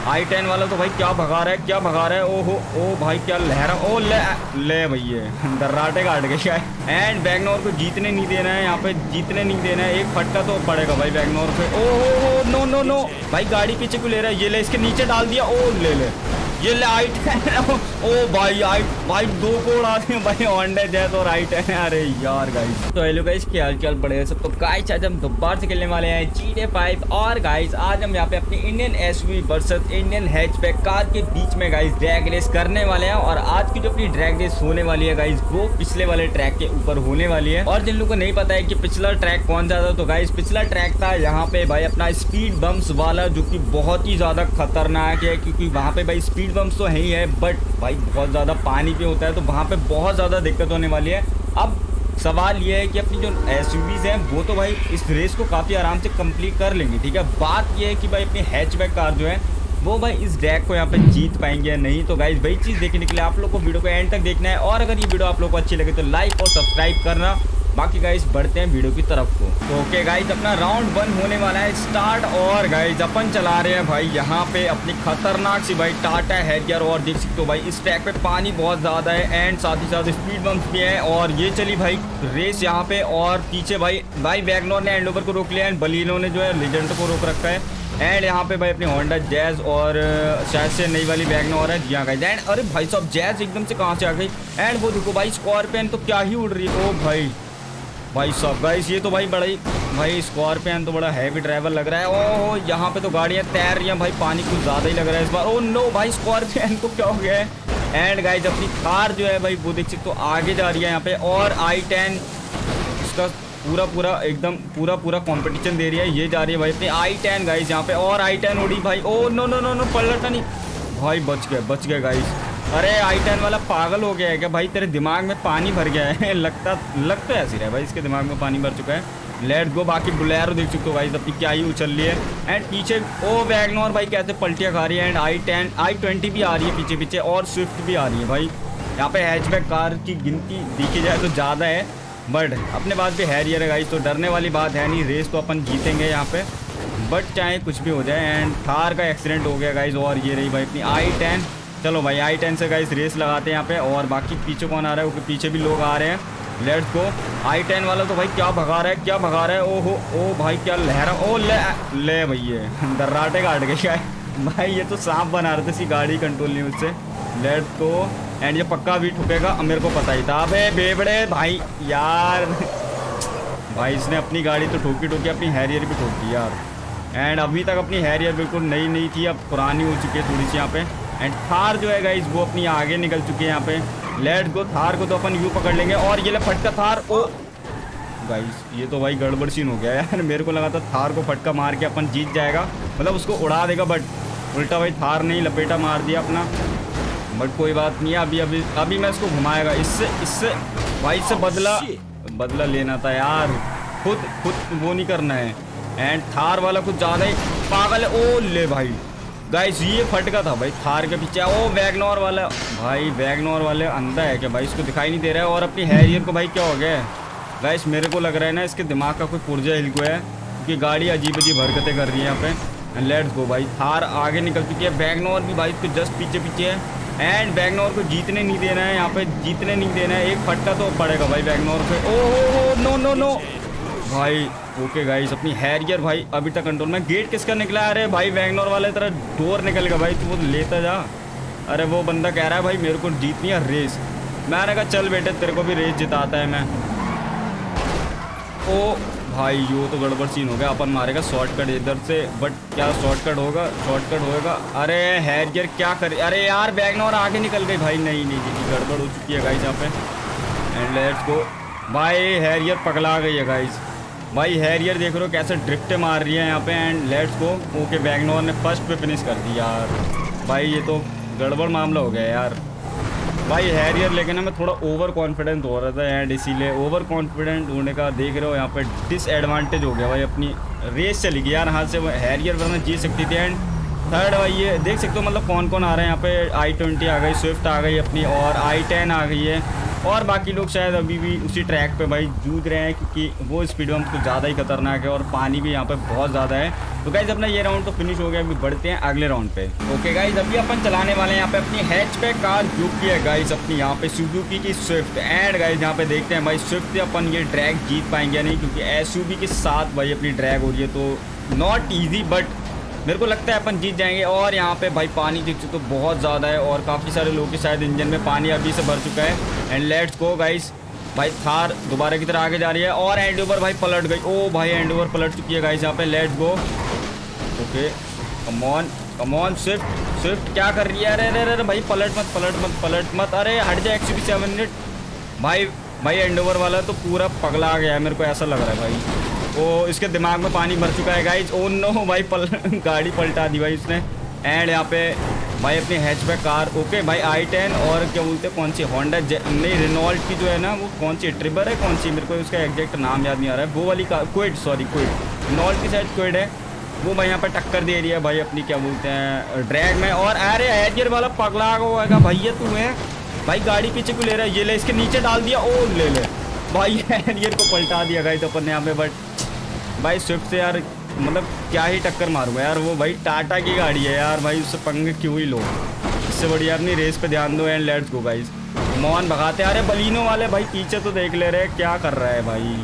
i10 वाला तो भाई क्या भगा रहा है, क्या भगा रहा है। ओहो ओ भाई क्या लहरा। ओ ले भैया दर्राटे काट गया है। एंड वैगनोर को जीतने नहीं देना है, यहाँ पे जीतने नहीं देना है। एक फटका तो पड़ेगा भाई वैगनोर पे। ओहो नो नो नो भाई गाड़ी पीछे क्यों ले रहा है। ये ले इसके नीचे डाल दिया। ओ ले ये ले i10। ओ भाई 2 को उड़ा दिए भाई होंडा जैज और i10। अरे यार गाइस तो हेलो गाइस क्या हाल चाल पड़ेगा सब। तो गाइस आज हम दोबारा से खेलने वाले हैं GTA 5 और गाइस आज हम यहाँ पे अपनी Indian SUV versus Indian hatchback car के बीच में गाइस ड्रैग रेस करने वाले हैं। और आज की जो अपनी ड्रैग रेस होने वाली है गाइस वो पिछले वाले ट्रैक के ऊपर होने वाली है। और जिन लोगों को नहीं पता है कि पिछला ट्रैक कौन सा था, तो गाइस पिछला ट्रैक था यहाँ पे भाई अपना स्पीड बम्प्स वाला, जो कि बहुत ही ज्यादा खतरनाक है क्योंकि वहाँ पे भाई स्पीड बम्प्स तो है ही है, बट भाई बहुत ज़्यादा पानी पे होता है तो वहाँ पे बहुत ज़्यादा दिक्कत होने वाली है। अब सवाल ये है कि अपनी जो एसयूवीज़ हैं वो तो भाई इस रेस को काफ़ी आराम से कंप्लीट कर लेंगी, ठीक है। बात ये है कि भाई अपनी हैचबैक कार जो है वो भाई इस ड्रैग को यहाँ पे जीत पाएंगे या नहीं। तो गाइस वही चीज़ देखने के लिए आप लोग को वीडियो को एंड तक देखना है। और अगर ये वीडियो आप लोग को अच्छी लगे तो लाइक और सब्सक्राइब करना। बाकी गाइस बढ़ते हैं वीडियो की तरफ को। तो ओके गाइस अपना राउंड 1 होने वाला है स्टार्ट। और गाइस अपन चला रहे हैं भाई यहाँ पे अपनी खतरनाक सी भाई टाटा हैरियर। और देख सकते हो भाई इस ट्रैक पे पानी बहुत ज़्यादा है एंड साथ ही साथ स्पीड बम्प्स भी है। और ये चली भाई रेस यहाँ पे। और पीछे भाई वैगनोर ने एंडोवर को रोक लिया एंड बलिनो ने जो है लेजेंड को रोक रखा है। एंड यहाँ पे भाई अपनी होंडा जैज और शायद से नई वाली वैगनोर है यहाँ गाइस। एंड अरे भाई साहब जैज एकदम से कहाँ से आ गई। एंड वो देखो भाई स्कॉर्पियन तो क्या ही उड़ रही है। ओ भाई साहब गाइस ये तो भाई बड़ा ही भाई स्कॉर्पियन तो बड़ा हैवी ड्राइवर लग रहा है। ओह यहाँ पे तो गाड़ियाँ तैर रही हैं भाई, पानी कुछ ज़्यादा ही लग रहा है इस बार। ओह नो भाई स्कॉर्पियन को क्या हो गया है। एंड गाइस अपनी कार जो है भाई वो देख सकते हो आगे जा रही है यहाँ पे। और i10 उसका पूरा एकदम पूरा कंपटीशन दे रही है। ये जा रही है भाई अपनी i10 गाइस यहाँ पे। और i10 उड़ी भाई। Oh no no no no पलटा नहीं भाई, बच गए गाइस। अरे i10 वाला पागल हो गया है क्या भाई, तेरे दिमाग में पानी भर गया है। लग तो ऐसी रहा है भाई इसके दिमाग में पानी भर चुका है। Let's go. बाकी बुलेरो देख सकते हो भाई अपनी क्या ही उछल रही है। एंड पीछे ओ वैगनोर भाई कैसे पलटियाँ खा रही है। एंड i20 भी आ रही है पीछे और स्विफ्ट भी आ रही है भाई। यहाँ पे हैचबैक कार की गिनती देखी जाए तो ज़्यादा है, बट अपने पास भी हैरियर है गाइस तो डरने वाली बात है नहीं। रेस तो अपन जीतेंगे यहाँ पे, बट चाहे कुछ भी हो जाए। एंड थार का एक्सीडेंट हो गया गाइस। और ये रही भाई अपनी i10। चलो भाई i10 से गाइस रेस लगाते हैं यहाँ पे। और बाकी पीछे कौन आ रहा है, क्योंकि पीछे भी लोग आ रहे हैं। Let's go. i10 वाला तो भाई क्या भगा रहा है, क्या भगा रहा है। ओहो ओ भाई क्या लहरा। ओ ले भैया दर्राटे काट गया है भाई। ये तो सांप बना रहे थे, इसकी गाड़ी कंट्रोल नहीं उससे। Let's go. एंड ये पक्का भी ठुकेगा, मेरे को पता ही था। अबे बेबड़े भाई यार भाई इसने अपनी गाड़ी तो ठोकी अपनी हैरियर भी ठोक दी यार। एंड अभी तक अपनी हैरियर बिल्कुल नई थी, अब पुरानी हो चुकी है थोड़ी सी यहाँ पे। एंड थार जो है गाइस वो अपनी आगे निकल चुकी है यहाँ पे। लेट्स गो। थार को तो अपन यूँ पकड़ लेंगे। और ये ले फटका थार। ओ गाइस ये तो भाई गड़बड़ सीन हो गया यार। मेरे को लगा था थार को फटका मार के अपन जीत जाएगा, मतलब उसको उड़ा देगा, बट उल्टा भाई थार ने ही लपेटा मार दिया अपना। बट कोई बात नहीं है, अभी मैं इसको घुमाएगा। इससे भाई से बदला लेना था यार, खुद वो नहीं करना है। एंड थार वाला कुछ ज़्यादा ही पागल है। ओ ले भाई गाइस ये फटका था भाई थार के पीछे। ओ वैगनोर वाला भाई, वैगनोर वाले अंधा है क्या भाई, इसको दिखाई नहीं दे रहा है। और अपनी हैरियर को भाई क्या हो गया है गाइस, मेरे को लग रहा है ना इसके दिमाग का कोई पुर्जा हिल गया है, क्योंकि गाड़ी अजीब हरकतें कर रही है यहाँ पे। लेट्स गो भाई। थार आगे निकल चुकी है, वैगनोर भी भाई इसके जस्ट पीछे है। एंड वैगनोर को जीतने नहीं देना है यहाँ पे, जीतने नहीं देना है। एक फटका तो पड़ेगा भाई वैगनोर पे। ओ नो भाई। ओके गाइस अपनी हैरियर भाई अभी तक कंट्रोल में। गेट किसका निकला है। अरे भाई वैगनोर वाले तरह डोर निकल गया भाई, तू वो लेता जा। अरे वो बंदा कह रहा है भाई मेरे को जीतनी है रेस। मैंने कहा चल बेटे तेरे को भी रेस जिताता है मैं। ओ भाई यो तो गड़बड़ सीन हो गया। अपन मारेगा शॉर्टकट इधर से, बट क्या शॉर्टकट होगा। अरे हैरियर क्या करे। अरे यार वैगनोर आगे निकल गई भाई। नहीं गड़बड़ हो चुकी है गाइस यहाँ पे। एंड लेट्स गो भाई। हैरियर पगला गई है गाइस भाई। हैरियर देख रहे हो कैसे ड्रिफ्ट मार रही है यहाँ पे। And let's go. Okay WagonR ने फर्स्ट पे फिनिश कर दी यार भाई। ये तो गड़बड़ मामला हो गया यार भाई। हैरियर लेकिन मैं थोड़ा ओवर कॉन्फिडेंट हो रहा था एंड इसीलिए ओवर कॉन्फिडेंट होने का देख रहे हो यहाँ पे डिसएडवांटेज हो गया भाई। अपनी रेस चली गई यार हाथ से। हैरियर वरना जीत सकती थी। एंड थर्ड भाई ये देख सकते हो मतलब कौन आ रहा है यहाँ पे। i20 आ गई, स्विफ्ट आ गई अपनी, और i10 आ गई है। और बाकी लोग शायद अभी भी उसी ट्रैक पे भाई जूझ रहे हैं, क्योंकि वो स्पीड बम्प तो ज़्यादा ही खतरनाक है और पानी भी यहाँ पे बहुत ज़्यादा है। तो गाइज अपना ये राउंड तो फिनिश हो गया, अभी बढ़ते हैं अगले राउंड पे। ओके गाइज, अभी अपन चलाने वाले हैं यहाँ पे अपनी हैचबैक कार, जो की है गाइज अपनी यहाँ पे सुजुकी की स्विफ्ट। एंड गाइज यहाँ पे देखते हैं भाई स्विफ्ट से अपन ये ड्रैग जीत पाएंगे या नहीं, क्योंकि एसयूवी के साथ भाई अपनी ड्रैग हो रही है, तो नॉट ईजी, बट मेरे को लगता है अपन जीत जाएंगे। और यहाँ पे भाई पानी देख सकते हो बहुत ज़्यादा है और काफ़ी सारे लोगों के शायद इंजन में पानी अभी से भर चुका है। एंड लेट्स गो गाइस, भाई थार दोबारा की तरह आगे जा रही है और एंड ओवर भाई पलट गई। ओ भाई एंड ओवर पलट चुकी है गाइस यहाँ पे। Let's go. Okay come on Swift क्या कर रही है? अरे अरे अरे भाई पलट मत। अरे हट जा, एक्चुअली 7 मिनट। भाई एंड ओवर वाला तो पूरा पगला आ गया है, मेरे को ऐसा लग रहा है भाई। ओ इसके दिमाग में पानी भर चुका है गाइज। ओ नो भाई गाड़ी पलटा दी भाई उसने। एंड यहाँ पे भाई अपनी हैचबैक कार। ओके भाई i10 और क्या बोलते हैं, कौन सी होंडा नहीं रेनॉल्ट की जो है ना, वो कौन सी ट्रिबर है, कौन सी, मेरे को उसका एग्जैक्ट नाम याद नहीं आ रहा है। वो वाली कार क्विड रेनॉल्ट की शायद क्विड है, वो भाई यहाँ पे टक्कर दे रही है भाई अपनी क्या बोलते हैं ड्रैग में। और अरे हैरियर वाला पगला होगा भैया तू है भाई, गाड़ी पीछे को ले रहा है, ये ले इसके नीचे डाल दिया। ओ ले भाई हैरियर को पलटा दिया गाइस अपन ने यहाँ पे। बट भाई स्विफ्ट से यार मतलब क्या ही टक्कर मारूंगा यार, वो भाई टाटा की गाड़ी है यार भाई, उससे पंगे क्यों ही लो, इससे बढ़िया अपनी रेस पे ध्यान दो। And let's go guys, Mohan भगाते। अरे बलिनो वाले भाई पीछे तो देख ले रहे क्या कर रहा है भाई।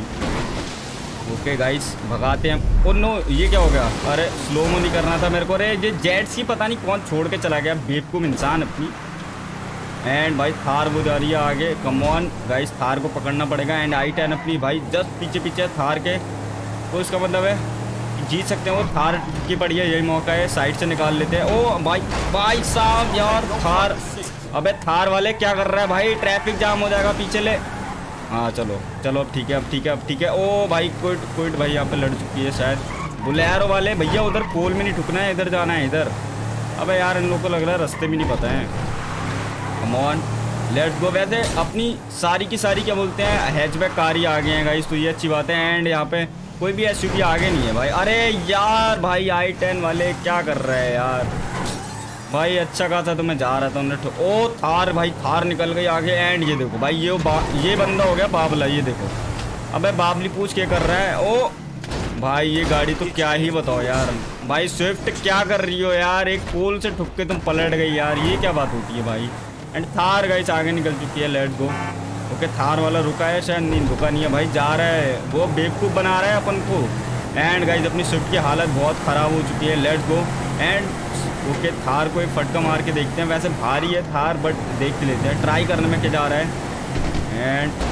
ओके गाइस भगाते हैं। ओ नो ये क्या हो गया? अरे स्लो मो नहीं करना था मेरे को। अरे ये जेट्स की पता नहीं कौन छोड़ के चला गया, बेवकूफ़ इंसान अपनी। एंड भाई थार वो जा रही है आगे। कम ऑन गाइस, थार को पकड़ना पड़ेगा। एंड i10 अपनी भाई जस्ट पीछे थार के, तो इसका मतलब है जीत सकते हैं। वो थार की पड़ी है, यही मौका है, साइड से निकाल लेते हैं। ओ भाई साहब यार थार, अबे थार वाले क्या कर रहा है भाई, ट्रैफिक जाम हो जाएगा पीछे ले। हाँ चलो अब ठीक है। ओ भाई क्विड भाई यहाँ पे लड़ चुकी है शायद। बुलेरो वाले भैया उधर पोल में नहीं ठुकना है, इधर जाना है इधर। अबे यार इन लोगों को लग रहा है रास्ते भी नहीं पता है। Come on let's go. वैसे अपनी सारी की सारी क्या बोलते हैं हैचबैक कार ही आ गए हैं गाइस, तो ये अच्छी बात है। एंड यहाँ पे कोई भी एसयूवी आगे नहीं है भाई। अरे यार भाई i10 वाले क्या कर रहे हैं यार भाई, अच्छा खासा तो मैं जा रहा था उन्हें। ओ थार भाई, थार निकल गई आगे। एंड ये देखो भाई ये बंदा हो गया बाबला, ये देखो। अबे बाबली पूछ के कर रहा है। ओ भाई ये गाड़ी तो क्या ही बताओ यार भाई, स्विफ्ट क्या कर रही हो यार, एक पोल से ठुक के तुम पलट गई यार, ये क्या बात होती है भाई। एंड थार गाइस आगे निकल चुकी है। Let's go. ओके थार वाला रुका है शायद, नहीं रुका नहीं है भाई, जा रहा है वो, बेवकूफ़ बना रहा है अपन को। एंड गाइस अपनी स्विफ्ट की हालत बहुत ख़राब हो चुकी है। Let's go. And okay Thar को एक फटका मार के देखते हैं, वैसे भारी है थार बट देख लेते हैं ट्राई करने में क्या जा रहा है। एंड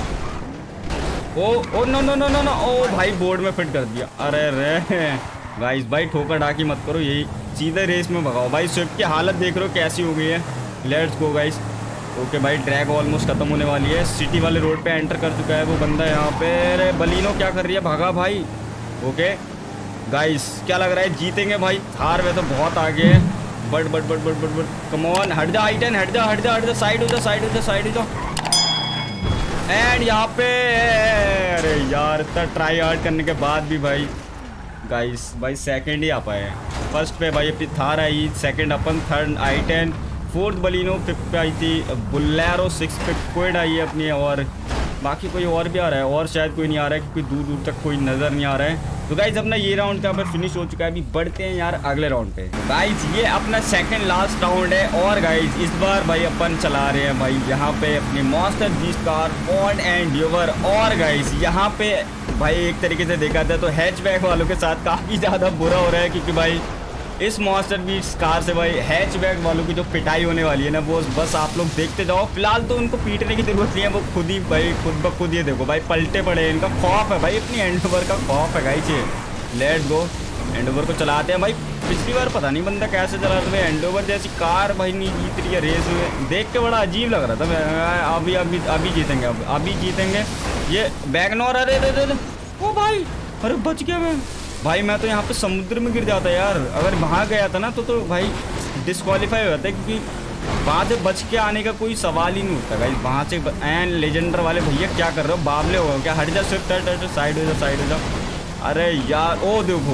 ओ नो ओ भाई बोर्ड में फिट कर दिया। अरे रे गाइस भाई ठोकर ढाकी मत करो, यही सीधे रेस में भगाओ भाई। स्विफ्ट की हालत देख रहे हो कैसी हो गई है। Let's go guys. ओके भाई ड्रैग ऑलमोस्ट खत्म होने वाली है, सिटी वाले रोड पे एंटर कर चुका है वो बंदा यहाँ पे। अरे बलिनो क्या कर रही है, भागा भाई। ओके गाइस क्या लग रहा है जीतेंगे भाई, थार वे तो बहुत आगे है। बट कम ऑन, हट जा i10, हट जा, साइड हो जा। एंड यहाँ पे अरे यार इतना ट्राई हार्ड करने के बाद भी भाई गाइस भाई सेकंड ही आ पाए। फर्स्ट पे भाई अपनी थार आई, सेकंड अपन, third i10, fourth Baleno, fifth पे आई थी बुलेरो, सिक्स पे क्विड आई है अपनी। और बाकी कोई और भी आ रहा है, और शायद कोई नहीं आ रहा है क्योंकि दूर दूर तक कोई नज़र नहीं आ रहा है। तो गाइज अपना ये राउंड यहाँ पर फिनिश हो चुका है, अभी बढ़ते हैं यार अगले राउंड पे। गाइज ये अपना सेकंड लास्ट राउंड है और गाइज इस बार भाई अपन चला रहे हैं भाई यहाँ पे अपनी monster beast car on Endeavour. और गाइज यहाँ पे भाई एक तरीके से देखा जाए तो हैचबैक वालों के साथ काफ़ी ज़्यादा बुरा हो रहा है, क्योंकि भाई इस मॉन्स्टर बीस्ट कार से भाई हैचबैक वालों की जो पिटाई होने वाली है ना, वो बस आप लोग देखते जाओ। फिलहाल तो उनको पीटने की जरूरत नहीं है, वो खुद ही भाई खुद ब खुद ये देखो भाई पलटे पड़े, इनका खौफ है भाई, अपनी एंडोवर का खौफ है गाइस। ये लेट्स गो, एंडोवर को चलाते हैं भाई। पिछली बार पता नहीं बंदा कैसे चला रहा था, एंडोवर जैसी कार भाई नहीं जीत रही है रेस में, देख के बड़ा अजीब लग रहा था। अभी जीतेंगे ये वैगनर। अरे ओ भाई अरे बच गया भाई, मैं तो यहाँ पे समुद्र में गिर जाता यार, अगर वहाँ गया था ना तो भाई डिस्क्वालीफाई हो जाता है, क्योंकि वहाँ से बच के आने का कोई सवाल ही नहीं होता भाई वहाँ से। एंड लेजेंडर वाले भैया क्या कर रहे हो, बाबले हो क्या, हट जा स्विफ्ट, साइड हो जा। अरे यार ओ देखो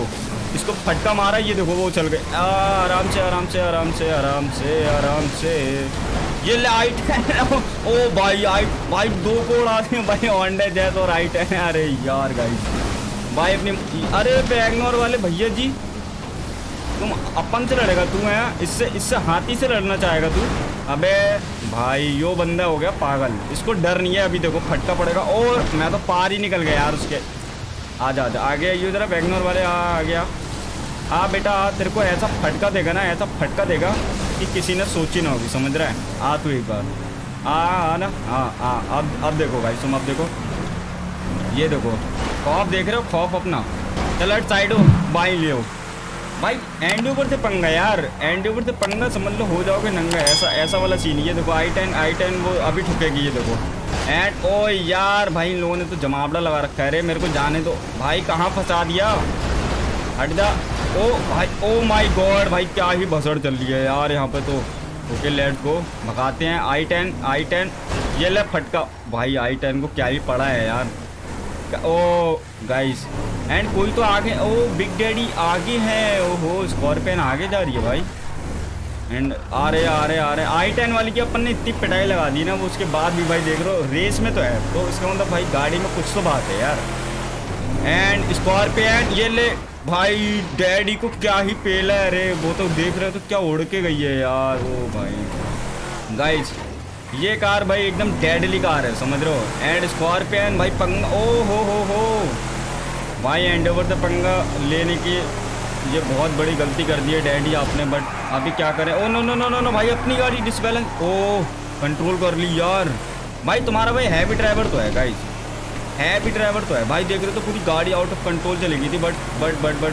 इसको फटका मारा, ये देखो वो चल गए। आराम से आराम से आराम से आराम से आराम से। ये लाइट है। ओ भाई भाई 2 को उड़ाते हैं भाई, होंडा जैज और राइट है। अरे यार गाइस भाई अपनी, अरे वैगनर वाले भैया जी तुम अपन से लड़ेगा तू है? इससे हाथी से लड़ना चाहेगा तू? अबे भाई यो बंदा हो गया पागल, इसको डर नहीं है। अभी देखो फटका पड़ेगा और मैं तो पार ही निकल गया यार उसके। आजा आजा आ गया ये जरा वैगनर वाले। आ गया। हाँ बेटा तेरे को ऐसा फटका देगा ना, ऐसा फटका देगा कि किसी ने सोची ना होगी, समझ रहा है? आ तू एक बार आ ना। हाँ अब देखो भाई तुम, अब देखो ये देखो खौफ देख रहे हो, खौफ अपना। चल साइड हो बाई ले भाई। एंड ऊपर से पंगा यार, एंड ऊपर से पंगा समझ लो, हो जाओगे नंगा। ऐसा वाला सीन। ये देखो I10 वो अभी ठुकेगी, ये देखो। एंड ओ यार भाई इन लोगों ने तो जमावड़ा लगा रखा है। रे मेरे को जाने दो भाई, कहाँ फंसा दिया, हट जा। ओ भाई ओ माय गॉड भाई क्या ही भसड़ चल रही है यार यहाँ पे तो। ओके लेट्स गो, भगाते हैं। I10 ये ले फटका भाई। I10 को क्या ही पड़ा है यार। ओ गाइस एंड कोई तो आगे, ओ बिग डैडी आगे है। ओहो स्कॉर्पियन आगे जा रही है भाई। एंड आ रहे I10 वाली की अपन ने इतनी पिटाई लगा दी ना, वो उसके बाद भी भाई देख रहे हो रेस में तो है, तो इसका मतलब भाई गाड़ी में कुछ तो बात है यार। एंड स्कॉर्पियन ये ले भाई, डैडी को क्या ही पेला है। अरे वो तो देख रहे हो तो क्या उड़ के गई है यार। ओ भाई गाइस ये कार भाई एकदम डेडली कार है, समझ रहे हो? एंड स्कॉर्पियन भाई पंगा, ओ हो भाई एंडोवर से पंगा लेने की ये बहुत बड़ी गलती कर दी है डैडी आपने। बट अभी क्या करें? ओ नो भाई अपनी गाड़ी डिसबैलेंस। ओ कंट्रोल कर ली यार भाई। तुम्हारा भाई हैवी ड्राइवर तो है गाइस, हैवी ड्राइवर तो है भाई। देख रहे हो तो पूरी गाड़ी आउट ऑफ कंट्रोल चली गई थी। बट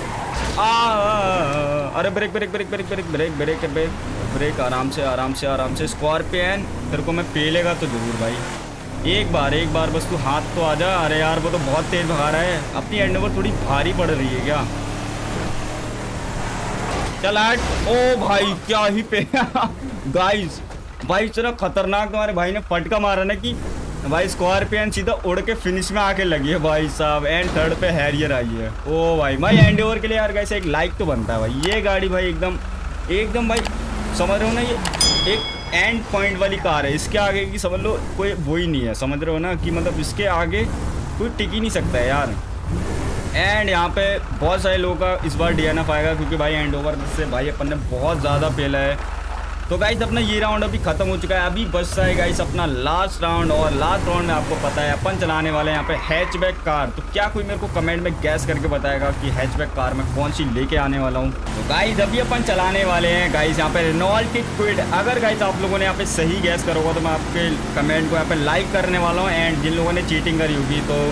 अरे ब्रेक आराम से स्कॉर्पियन तेरे को मैं पेलेगा तो जरूर भाई। एक बार बस तू हाथ तो आ जा। अरे यार वो तो बहुत तेज भगा रहा है, अपनी एंडोवर थोड़ी भारी पड़ रही है क्या? चल हट। ओ भाई क्या ही पे गाइस भाई इतना खतरनाक तुम्हारे भाई ने फटका मारा ना कि भाई स्कॉर्पियन सीधा उड़ के फिनिश में आके लगी है भाई साहब। एंड थर्ड पे हैरियर आई है। ओ भाई एंडोवर के लिए यार गाइस एक लाइक तो बनता है भाई। ये गाड़ी भाई एकदम भाई समझ रहे हो ना, ये एक एंड पॉइंट वाली कार है। इसके आगे की समझ लो कोई वो ही नहीं है, समझ रहे हो ना कि मतलब इसके आगे कोई टिक ही नहीं सकता है यार। एंड यहाँ पे बहुत सारे लोगों का इस बार DNF आएगा क्योंकि भाई एंडोवर से भाई अपन ने बहुत ज़्यादा पेला है। तो गाइस अपना ये राउंड अभी खत्म हो चुका है, अभी बचता है गाइस अपना लास्ट राउंड। और लास्ट राउंड में आपको पता है अपन चलाने वाले हैं यहाँ पे हैचबैक कार। तो क्या कोई मेरे को कमेंट में गैस करके बताएगा कि हैचबैक कार में कौन सी लेके आने वाला हूँ? तो गाइस अभी अपन चलाने वाले हैं गाइस यहाँ पे रेनॉल्ट क्विड। अगर गाइस आप लोगों ने यहाँ पे सही गैस करोगा तो मैं आपके कमेंट को यहाँ पे लाइक करने वाला हूँ। एंड जिन लोगों ने चीटिंग करी होगी तो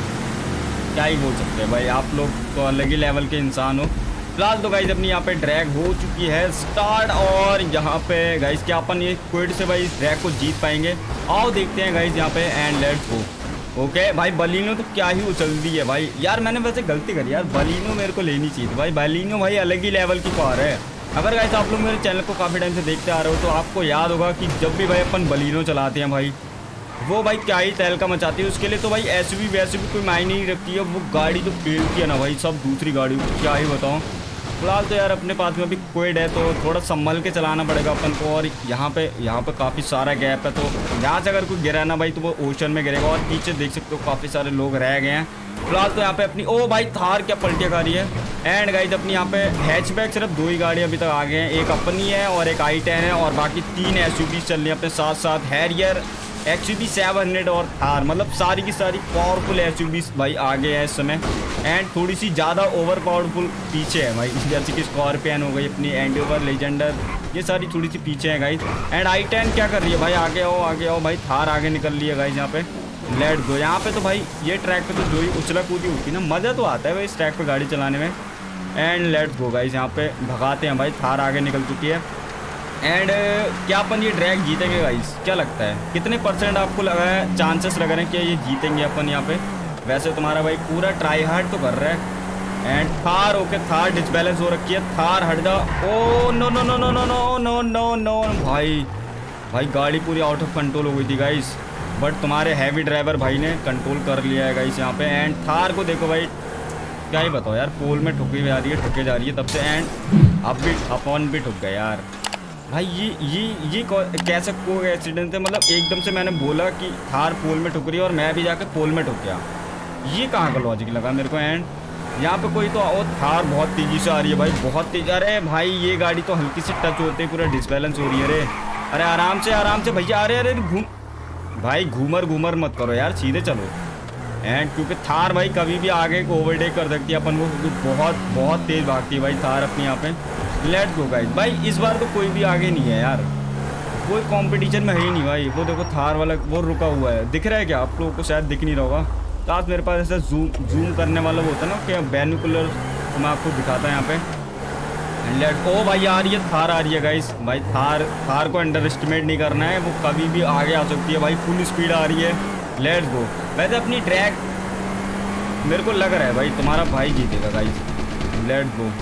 क्या ही बोल सकते हैं भाई, आप लोग तो अलग ही लेवल के इंसान हो। फिलहाल तो गाइस अपनी यहाँ पे ड्रैग हो चुकी है स्टार्ट। और यहाँ पे गाइस क्या अपन ये क्विड से भाई इस ड्रैग को जीत पाएंगे? आओ देखते हैं गाइस यहाँ पे। And let's go. ओके भाई बलिनो तो क्या ही उछल दी है भाई। यार मैंने वैसे गलती करी यार, बलिनो मेरे को लेनी चाहिए थी भाई। बलिनो भाई अलग ही लेवल की कार है। अगर गाइस आप लोग मेरे चैनल को काफ़ी टाइम से देखते आ रहे हो तो आपको याद होगा कि जब भी भाई अपन बलिनो चलाते हैं भाई वो भाई क्या ही तहलका मचाती है। उसके लिए तो भाई SUV वैसे भी कोई मायने नहीं रखती है, वो गाड़ी तो पेलती है ना भाई सब दूसरी गाड़ी को, क्या ही बताऊँ। फिलहाल तो यार अपने पास में अभी क्विड है तो थोड़ा संभल के चलाना पड़ेगा अपन को। और यहाँ पे काफ़ी सारा गैप है, तो यहाँ से अगर कोई गिरा ना भाई तो वो ओशन में गिरेगा। और पीछे देख सकते हो काफ़ी सारे लोग रह गए हैं। फिलहाल तो यहाँ पे अपनी ओ भाई थार क्या पलटियाँ खा रही है। एंड गाइस अपनी यहाँ पे हैचबैक सिर्फ 2 ही गाड़ी अभी तक आ गए हैं, एक अपनी है और एक I10 है। और बाकी 3 SUV चल रही है अपने साथ साथ, हैरियर XUV 700 और थार। मतलब सारी की सारी पावरफुल SUVs भाई आगे है इस समय। एंड थोड़ी सी ज़्यादा ओवर पावरफुल पीछे है भाई, जैसे कि स्कॉर्पियन हो गई अपनी, एंडोवर, लेजेंडर, ये सारी थोड़ी सी पीछे है गाइस। एंड I10 क्या कर रही है भाई? आगे आओ भाई, थार आगे निकल रही है गाइस यहाँ पे। Let go. यहाँ पे तो भाई ये ट्रैक पे तो जो ही उछला कूदी होती है ना, मज़ा तो आता है भाई इस ट्रैक पे गाड़ी चलाने में। एंड लेट्स गो गाइस, यहाँ पे भगाते हैं भाई, थार आगे निकल चुकी है। एंड क्या अपन ये ड्रैग जीतेंगे गाइस? क्या लगता है कितने % आपको लगा है चांसेस लग रहे हैं कि ये जीतेंगे अपन यहाँ पे? वैसे तुम्हारा भाई पूरा ट्राई हार्ड तो कर रहा है। And Thar okay, Thar disbalance हो रखी है, थार हट जा। Oh no no no no no no no no no भाई गाड़ी पूरी आउट ऑफ कंट्रोल हो गई थी गाइस। बट तुम्हारे हैवी ड्राइवर भाई ने कंट्रोल कर लिया है गाइस यहाँ पे। एंड थार को देखो भाई क्या ही बताओ यार, पोल में ठुके जा रही है तब से। एंड अब भी अपन भी ठुक गए यार भाई। ये कैसे को एक्सीडेंट है, मतलब एकदम से मैंने बोला कि थार पोल में ठुक रही है और मैं भी जाकर पोल में ठुक गया। ये कहाँ का लॉजिक लगा मेरे को। एंड यहाँ पे कोई तो थार बहुत तेज़ी से आ रही है भाई, बहुत तेज। अरे भाई ये गाड़ी तो हल्की से टच होते ही पूरा डिसबैलेंस हो रही है। अरे आराम से भैया। अरे घूम भाई, घूमर मत करो यार, सीधे चलो। एंड क्योंकि थार भाई कभी भी आगे को ओवरटेक कर सकती है अपन को, क्योंकि बहुत तेज़ भागती है भाई थार अपने यहाँ पे। Let's go guys. भाई इस बार तो कोई भी आगे नहीं है यार, कोई कंपटीशन में है ही नहीं भाई। वो देखो थार वाला वो रुका हुआ है, दिख रहा है क्या आप लोगों को? शायद दिख नहीं रहा होगा। तो आज मेरे पास ऐसा जूम करने वाला वो होता है ना, क्या बैनोकुलर, तो मैं आपको दिखाता यहाँ पे। ओ भाई आ रही है थार, आ रही है गाइस। भाई थार को अंडर एस्टिमेट नहीं करना है, वो कभी भी आगे आ सकती है भाई, फुल स्पीड आ रही है। Let's go. वैसे अपनी ट्रैक मेरे को लग रहा है भाई तुम्हारा भाई जीतेगा गाइस। Let's go.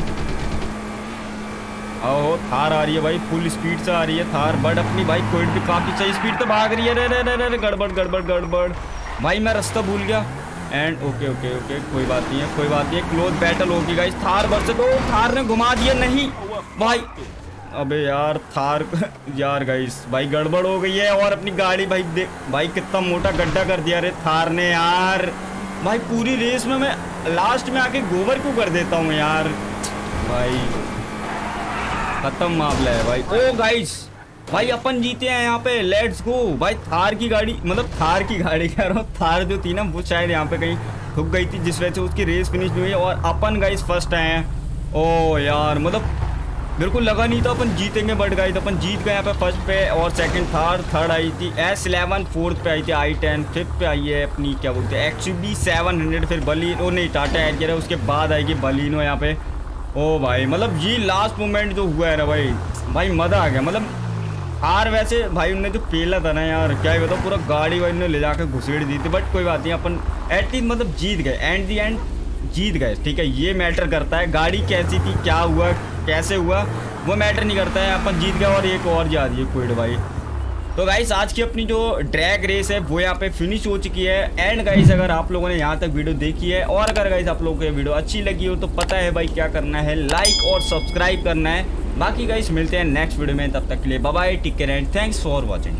आओ थार आ रही है भाई, फुल स्पीड से आ रही है थार, बट अपनी भाई कोई भी काफ़ी सही स्पीड तो भाग रही है। रे गड़बड़ भाई, मैं रास्ता भूल गया। एंड ओके कोई बात नहीं है, क्लोज बैटल होगी गाइस। थार वर्सेस, तो थार ने घुमा दिया। नहीं भाई, अबे यार थार यार गाइस भाई गड़बड़ हो गई है। और अपनी गाड़ी भाई देख भाई कितना मोटा गड्ढा कर दिया रे थार ने यार। भाई पूरी रेस में मैं लास्ट में आके गोबर क्यों कर देता हूँ यार। भाई खत्म मामला है भाई। ओ गाइस भाई अपन जीते हैं यहाँ पे। लेट्स गो भाई। थार की गाड़ी, मतलब थार की गाड़ी कह रहा हूँ, थार जो थी ना वो शायद यहाँ पे कहीं ठुक गई थी, जिस वजह से उसकी रेस फिनिश नहीं हुई। और अपन गाइस फर्स्ट आए हैं। ओ यार मतलब मेरे को लगा नहीं था अपन जीतेंगे, बट गाइस अपन जीत गए यहाँ पे फर्स्ट पे। और सेकंड थर्ड आई थी S11, फोर्थ पे आई थी i10, फिफ्थ पे आई है अपनी क्या बोलते हैं XUV 700, फिर बलिनो, नहीं टाटा एरियर है, उसके बाद आएगी बलिनो यहाँ पे। ओ भाई मतलब ये लास्ट मोमेंट जो हुआ है ना भाई मज़ा आ गया। मतलब हार वैसे भाई उनने जो पेला था ना यार, क्या ही बताओ, पूरा गाड़ी वाड़ी ने ले जाकर घुसेड़ दी थी। बट कोई बात नहीं, अपन एटलीस्ट मतलब जीत गए। एंड दी एंड जीत गए, ठीक है। ये मैटर करता है, गाड़ी कैसी थी, क्या हुआ, कैसे हुआ, वो मैटर नहीं करता है। अपन जीत गए और एक और जा रही है क्विड भाई। तो गाइस आज की अपनी जो ड्रैग रेस है वो यहाँ पे फिनिश हो चुकी है। एंड गाइस अगर आप लोगों ने यहाँ तक वीडियो देखी है, और अगर गाइस आप लोगों को ये वीडियो अच्छी लगी हो, तो पता है भाई क्या करना है, लाइक और सब्सक्राइब करना है। बाकी गाइस मिलते हैं नेक्स्ट वीडियो में, तब तक के लिए bye bye, take care and thanks for watching.